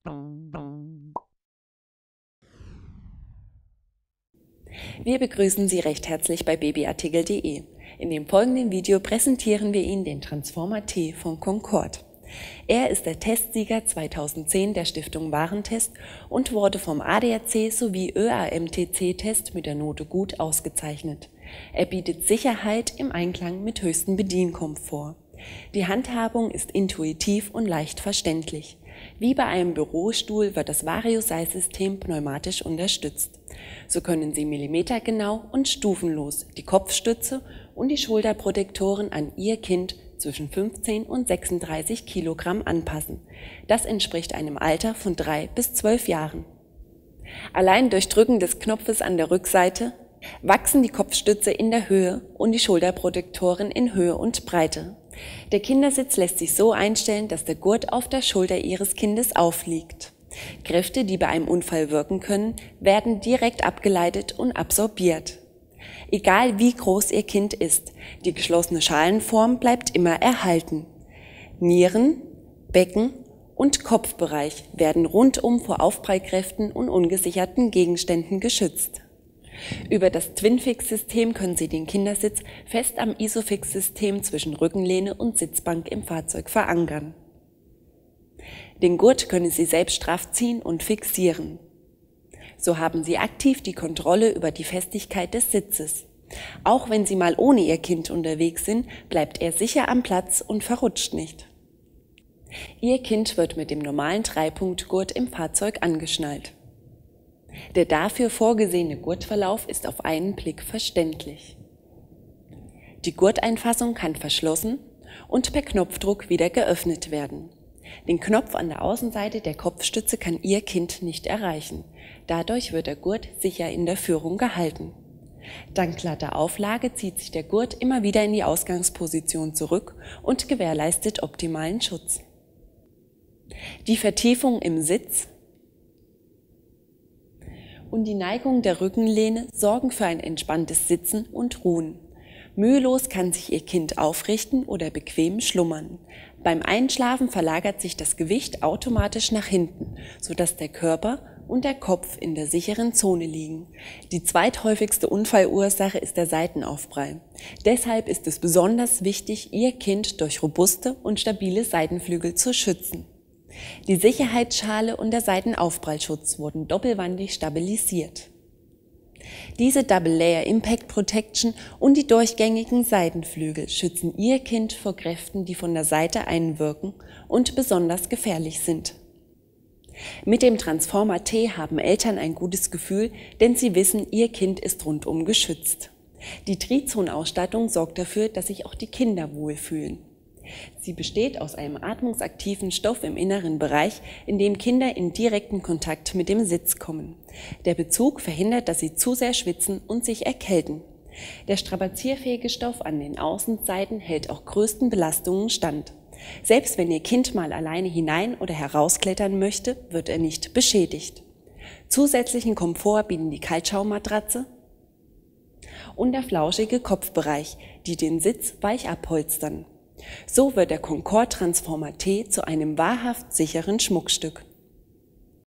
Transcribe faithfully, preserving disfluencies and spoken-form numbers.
Wir begrüßen Sie recht herzlich bei babyartikel punkt de. In dem folgenden Video präsentieren wir Ihnen den Transformer T von Concorde. Er ist der Testsieger zweitausendzehn der Stiftung Warentest und wurde vom A D A C sowie Ö A M T C-Test mit der Note Gut ausgezeichnet. Er bietet Sicherheit im Einklang mit höchstem Bedienkomfort. Die Handhabung ist intuitiv und leicht verständlich. Wie bei einem Bürostuhl wird das Vario-Size-System pneumatisch unterstützt. So können Sie millimetergenau und stufenlos die Kopfstütze und die Schulterprotektoren an Ihr Kind zwischen fünfzehn und sechsunddreißig Kilogramm anpassen. Das entspricht einem Alter von drei bis zwölf Jahren. Allein durch Drücken des Knopfes an der Rückseite wachsen die Kopfstütze in der Höhe und die Schulterprotektoren in Höhe und Breite. Der Kindersitz lässt sich so einstellen, dass der Gurt auf der Schulter Ihres Kindes aufliegt. Kräfte, die bei einem Unfall wirken können, werden direkt abgeleitet und absorbiert. Egal wie groß Ihr Kind ist, die geschlossene Schalenform bleibt immer erhalten. Nieren, Becken und Kopfbereich werden rundum vor Aufprallkräften und ungesicherten Gegenständen geschützt. Über das Twinfix-System können Sie den Kindersitz fest am Isofix-System zwischen Rückenlehne und Sitzbank im Fahrzeug verankern. Den Gurt können Sie selbst straff ziehen und fixieren. So haben Sie aktiv die Kontrolle über die Festigkeit des Sitzes. Auch wenn Sie mal ohne Ihr Kind unterwegs sind, bleibt er sicher am Platz und verrutscht nicht. Ihr Kind wird mit dem normalen Dreipunktgurt im Fahrzeug angeschnallt. Der dafür vorgesehene Gurtverlauf ist auf einen Blick verständlich. Die Gurteinfassung kann verschlossen und per Knopfdruck wieder geöffnet werden. Den Knopf an der Außenseite der Kopfstütze kann Ihr Kind nicht erreichen. Dadurch wird der Gurt sicher in der Führung gehalten. Dank glatter Auflage zieht sich der Gurt immer wieder in die Ausgangsposition zurück und gewährleistet optimalen Schutz. Die Vertiefung im Sitz und die Neigung der Rückenlehne sorgen für ein entspanntes Sitzen und Ruhen. Mühelos kann sich Ihr Kind aufrichten oder bequem schlummern. Beim Einschlafen verlagert sich das Gewicht automatisch nach hinten, sodass der Körper und der Kopf in der sicheren Zone liegen. Die zweithäufigste Unfallursache ist der Seitenaufprall. Deshalb ist es besonders wichtig, Ihr Kind durch robuste und stabile Seitenflügel zu schützen. Die Sicherheitsschale und der Seitenaufprallschutz wurden doppelwandig stabilisiert. Diese Double Layer Impact Protection und die durchgängigen Seitenflügel schützen Ihr Kind vor Kräften, die von der Seite einwirken und besonders gefährlich sind. Mit dem Transformer T haben Eltern ein gutes Gefühl, denn sie wissen, ihr Kind ist rundum geschützt. Die Trizon-Ausstattung sorgt dafür, dass sich auch die Kinder wohlfühlen. Sie besteht aus einem atmungsaktiven Stoff im inneren Bereich, in dem Kinder in direkten Kontakt mit dem Sitz kommen. Der Bezug verhindert, dass sie zu sehr schwitzen und sich erkälten. Der strapazierfähige Stoff an den Außenseiten hält auch größten Belastungen stand. Selbst wenn Ihr Kind mal alleine hinein oder herausklettern möchte, wird er nicht beschädigt. Zusätzlichen Komfort bieten die Kaltschaummatratze und der flauschige Kopfbereich, die den Sitz weich abpolstern. So wird der Concorde Transformer T zu einem wahrhaft sicheren Schmuckstück.